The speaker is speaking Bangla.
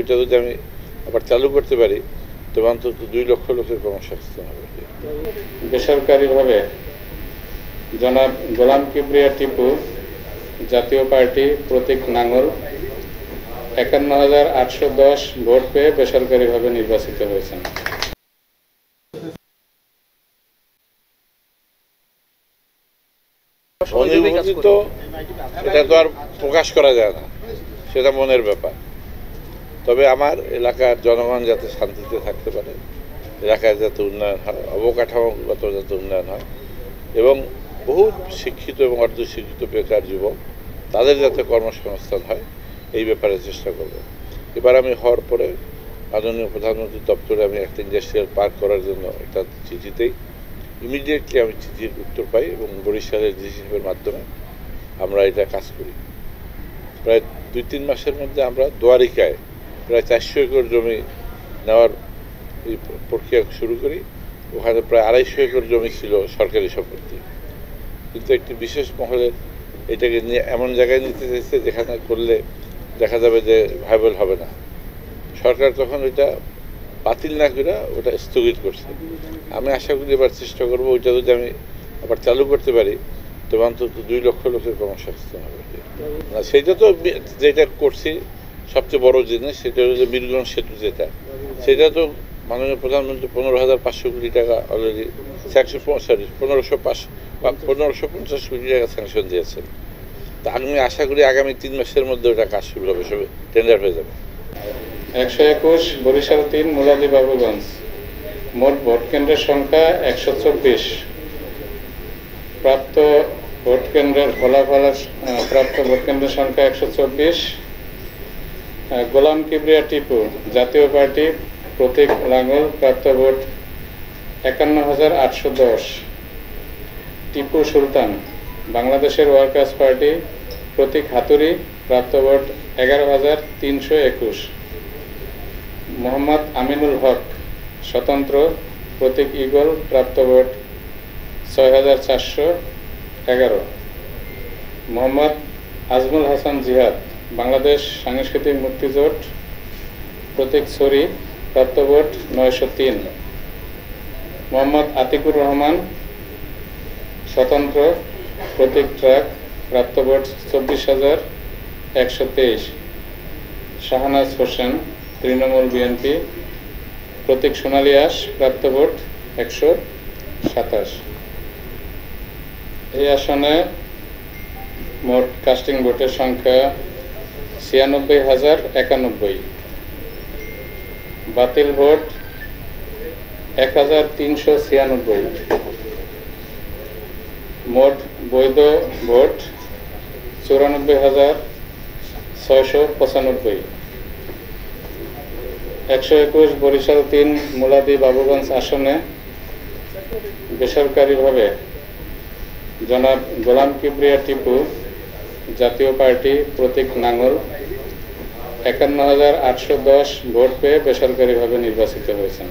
ওইটা যদি আমি আবার চালু করতে পারি তবে অন্তত 2 লক্ষ লোকের কর্মসংস্থান হবে। বেসরকারিভাবে জনাব গোলাম কিবরিয়া টিপু জাতীয় পার্টি প্রতীক নাঙ্গল ৫১,৮১০ ভোট পেয়ে বেসরকারিভাবে নির্বাচিত হয়েছেন। অনুভূতি তো এটা তো আর প্রকাশ করা যায় না, সেটা মনের ব্যাপার। তবে আমার এলাকার জনগণ যাতে শান্তিতে থাকতে পারে, এলাকায় যাতে উন্নয়ন হয়, অবকাঠামোগত যাতে উন্নয়ন হয় এবং বহু শিক্ষিত এবং অর্ধশিক্ষিত বেকার যুবক তাদের যাতে কর্মসংস্থান হয়, এই ব্যাপারে চেষ্টা করব। এবার আমি হওয়ার পরে মাননীয় প্রধানমন্ত্রী দপ্তরে আমি একটা ইন্ডাস্ট্রিয়াল পার্ক করার জন্য একটা চিঠিতেই ইমিডিয়েটলি আমি চিঠির উত্তর পাই এবং বরিশালের ডিসি সাহেবের মাধ্যমে আমরা এটা কাজ করি। প্রায় 2-3 মাসের মধ্যে আমরা দোয়ারিকায় প্রায় 400 একর জমি নেওয়ার এই প্রক্রিয়া শুরু করি। ওখানে প্রায় 250 একর জমি ছিল সরকারি সম্পত্তি, কিন্তু একটি বিশেষ মহলের এটাকে নিয়ে এমন জায়গায় নিতে চাইছে যেখানে করলে দেখা যাবে যে ভাইবল হবে না। সরকার তখন ওইটা বাতিল না করে ওটা স্থগিত করছে। আমি আশা করি এবার চেষ্টা করবো ওইটা যদি আমি আবার চালু করতে পারি তবে অন্তত 2 লক্ষ লোকের কর্মসংস্থান হবে। না, সেইটা তো যেটা করছি সবচেয়ে বড় জিনিস, সেটা হলো যে বীরগঞ্জ সেতু, যেটা সেটা তো মাননীয় প্রধানমন্ত্রী 15,500 কোটি টাকা অলরেডি 1550 কোটি টাকা স্যাংশন দিয়েছেন। তা আমি আশা করি আগামী 3 মাসের মধ্যে ওটা কাজ শুরু হবে, সবে টেন্ডার হয়ে যাবে। 121 বরিশাল 3 মুলাদি বাবুগঞ্জ মোট ভোট কেন্দ্রের সংখ্যা 124। প্রাপ্ত ভোট কেন্দ্রের ফলাফল প্রাপ্ত ভোট কেন্দ্রের সংখ্যা 124। গোলাম কিবরিয়া টিপু জাতীয় পার্টি প্রতীক লাঙ্গল প্রাপ্ত ভোট ৫১,৮১০। টিপু সুলতান বাংলাদেশের ওয়ার্কার্স পার্টি প্রতীক হাতুড়ি প্রাপ্ত ভোট 11,৩২১। মোহাম্মদ আমিনুল হক স্বতন্ত্র প্রতীক ঈগল প্রাপ্ত ভোট 6,৪11। মোহাম্মদ আজমুল হাসান জিহাদ বাংলাদেশ সাংস্কৃতিক মুক্তিজোট প্রতীক ছড়ি প্রাপ্ত ভোট 903। মোহাম্মদ আতিকুর রহমান স্বতন্ত্র প্রতীক ট্রাক প্রাপ্ত ভোট 24,123। শাহনাজ হোসেন তৃণমূল বিএনপি প্রতীক সোনালী আঁশ প্রাপ্ত ভোট 127। এই আসনে মোট কাস্টিং ভোটের সংখ্যা 96,091। বাতিল ভোট 1,396। মোট বৈধ ভোট 94,695। 121 বরিশাল 3 মুলাদি বাবুগঞ্জ আসনে বেসরকারিভাবে জনাব গোলাম কিবরিয়া টিপু জাতীয় পার্টি প্রতীক নাঙ্গল ৫১,৮১০ ভোট পেয়ে বেসরকারিভাবে নির্বাচিত হয়েছেন।